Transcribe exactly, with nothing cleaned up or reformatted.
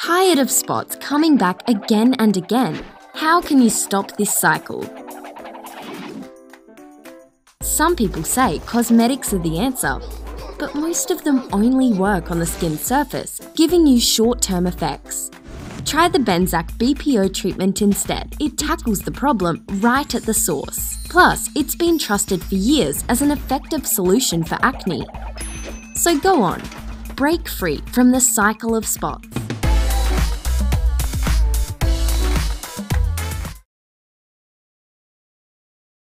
Tired of spots coming back again and again? How can you stop this cycle? Some people say cosmetics are the answer, but most of them only work on the skin surface, giving you short-term effects. Try the Benzac B P O treatment instead. It tackles the problem right at the source. Plus, it's been trusted for years as an effective solution for acne. So go on, break free from the cycle of spots.